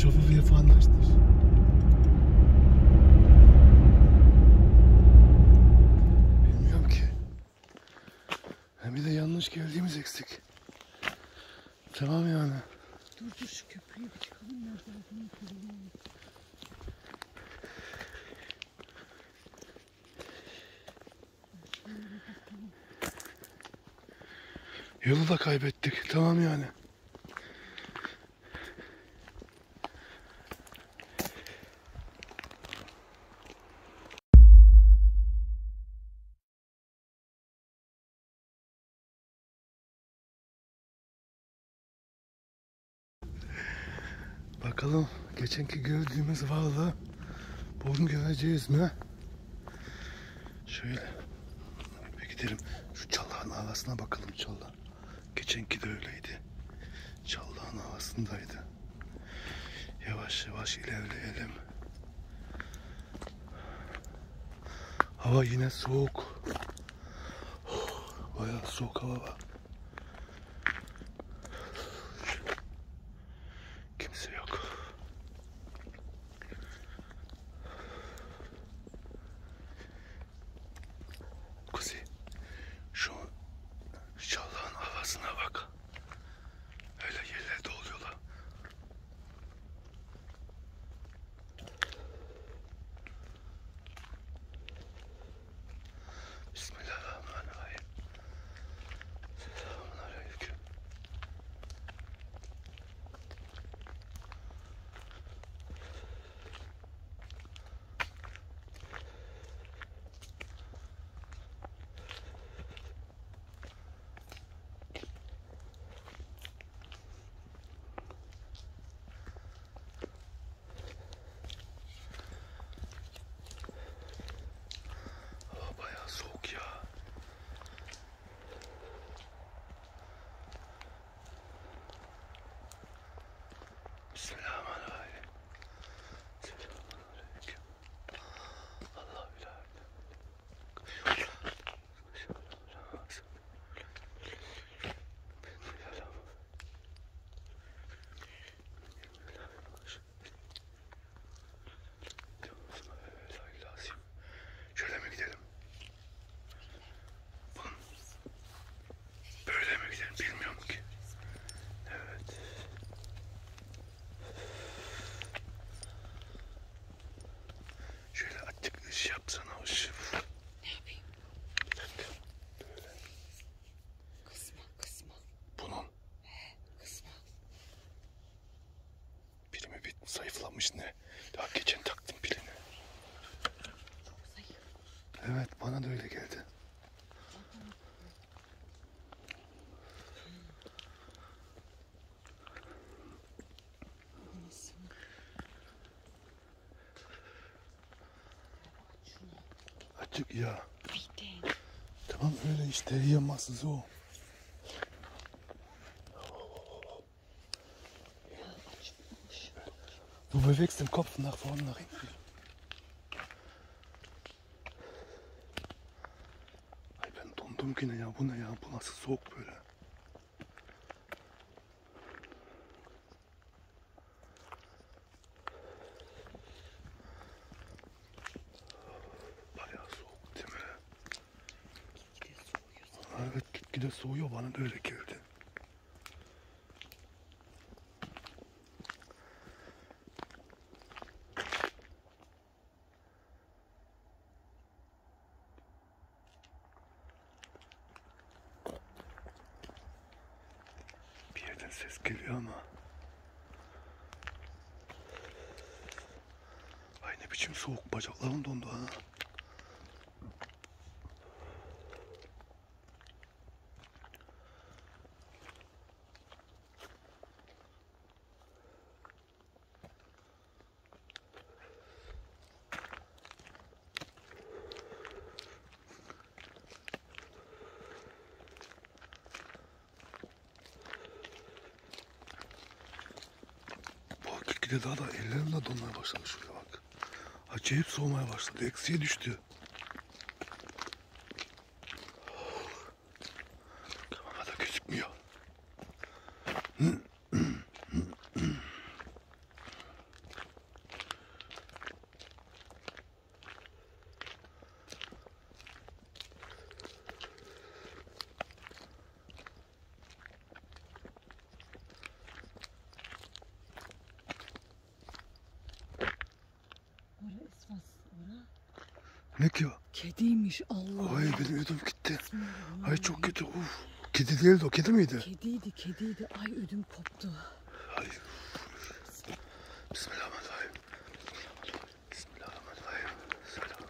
Şoför falan açtır. Bilmiyorum ki. Hem bir de yanlış geldiğimiz eksik. Tamam yani. Dur şu köprüye bir çıkalım. Nerede olduğunu göreyim. Yolu da kaybettik. Tamam yani. Bakalım geçenki gördüğümüz varlığı bugün göreceğiz mi? Şöyle bir gidelim. Şu çallağın arasına bakalım çallağın. Geçenki de öyleydi. Çallağın arasındaydı. Yavaş yavaş ilerleyelim. Hava yine soğuk. Bayağı soğuk hava var. Kimse yok. Kuzey, şu çallağın havasına bak. Öyle yerlerde oluyorlar. Bismillahirrahmanirrahim. Selamünaleyküm. Hava bayağı soğuk ya. Bismillahirrahmanirrahim. Selamünaleyküm. Allah bilir. Şöyle mi gidelim? Böyle mi gidelim bilmiyorum ki. Evet. Şöyle açık ışık yapsana ışığı. Ne yapayım? Bir dakika. Böyle. Kısma. Bunun Kısma. pili mi zayıflamış ne? Daha geçen taktım pilini. Çok zayıf. Evet bana da öyle geldi. Açık ya. Bitti. Tamam öyle işte yamasız o. Du bewegst den Kopf nach vorne, nach hinten. Ay ben dondum yine ya. Bu ne ya? Bu nasıl soğuk böyle? Bayağı soğuk değil mi? Gitgide soğuyor. Evet gitgide soğuyor. Bana da öyle geldi. Bir yerden ses geliyor ama. Ay ne biçim soğuk. Bacaklarım dondu ha. Bu gitgide daha da ellerim de donmaya başladı şuraya bak. Acayip soğumaya başladı. Eksiye düştü. Kamerada gözükmüyor. Ne ki o? Kediymiş Allah. Ay benim ödüm gitti. Bismillahirrahmanirrahim. Ay çok kötü. Uf. Kedi değildi o. Kedi miydi? Kediydi. Ay ödüm koptu. Ay. Bismillahirrahmanirrahim. Bismillahirrahmanirrahim. Selam.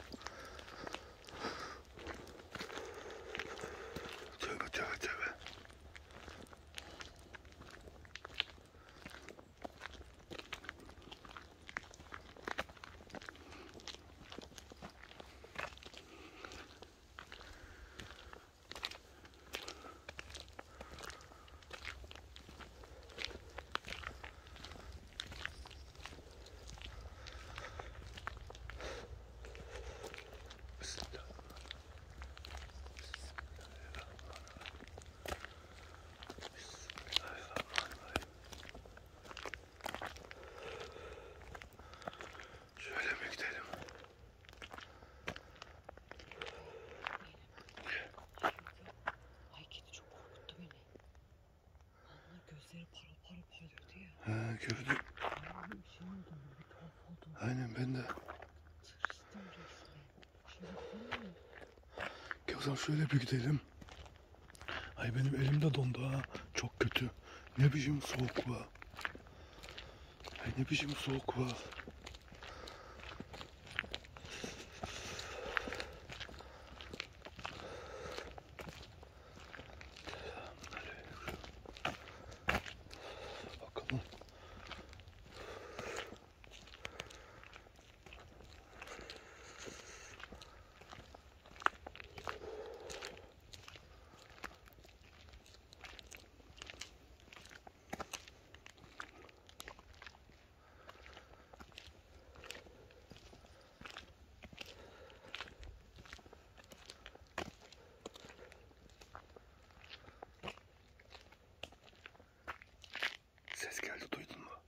Tövbe. Şöyle mi gidelim? Ay kedi çok korkuttu beni. Allah gözleri para parlıyordu ya. Ha gördüm. Ay bir şey oldu. Bir tuhaf oldu. Aynen ben de. Tırstım resmen. Şöyle değil mi? Ki o zaman şöyle bir gidelim. Ay benim elim de dondu ha. Çok kötü. Ne biçim soğuk var. Ay ne biçim soğuk var. Bakalım. Ses geldi, duydun mu?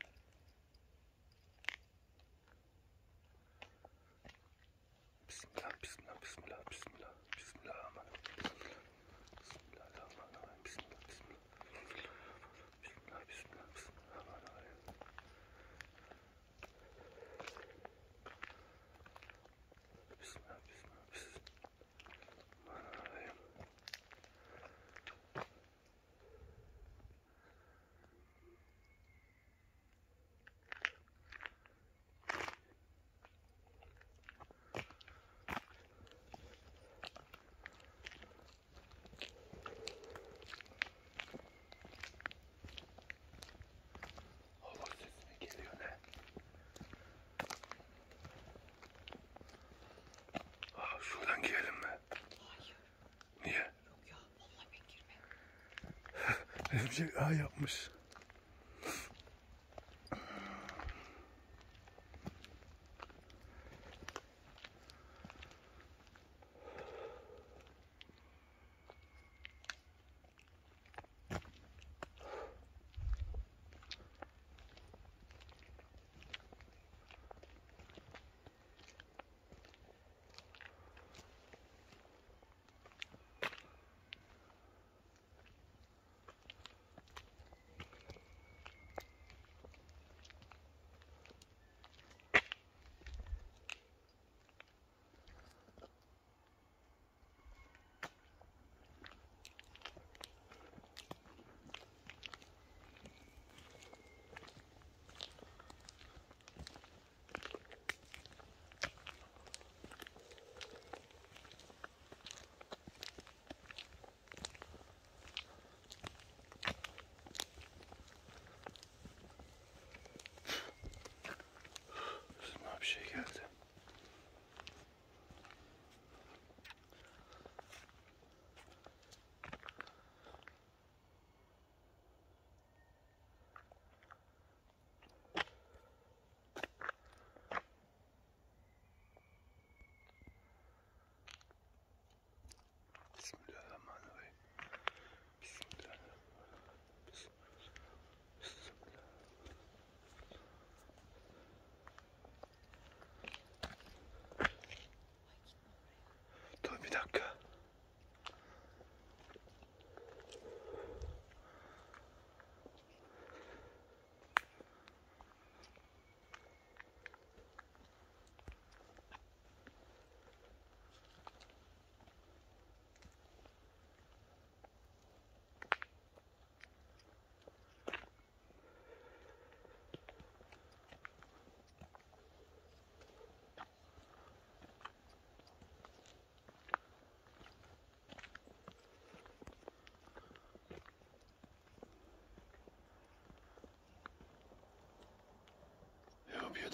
Bismillahirrahmanirrahim. Hava sesi mi geliyor ne? Şuradan girelim mi? Hayır. Niye? Yok ya. Vallahi ben girmem. Örümcek yapmış.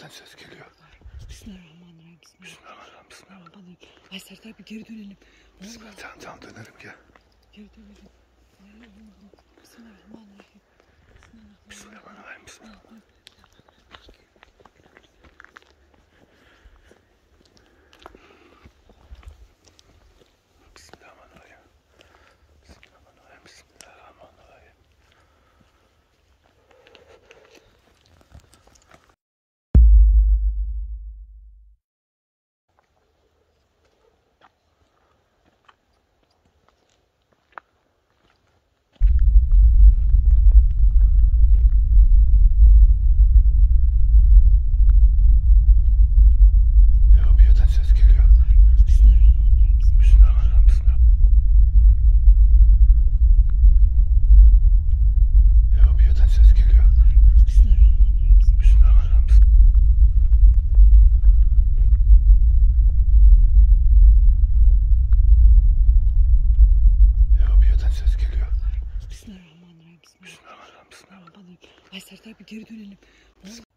yerden ses geliyor. Bismillahirrahmanirrahim. Bismillahirrahmanirrahim. Bismillahirrahmanirrahim. Ay Serdar bir geri dönelim. Bismillah. Vallahi Tamam dönelim gel. geri dönelim. Bismillahirrahmanirrahim. Bismillahirrahmanirrahim. Bismillah. Bismillahirrahmanirrahim. Bismillahirrahmanirrahim. Bismillahirrahmanirrahim. Ya bir yerden ses geliyor. Bismillahirrahmanirrahim. Bismillahirrahmanirrahim. Bismillah. Ya bir yerden ses geliyor. Bismillahirrahmanirrahim. Bismillahirrahmanirrahim. Ya bir yerden ses geliyor. Bismillahirrahmanirrahim. Bismillahirrahmanirrahim. Bismillah. Ay Serdar bir geri dönelim. Vallahi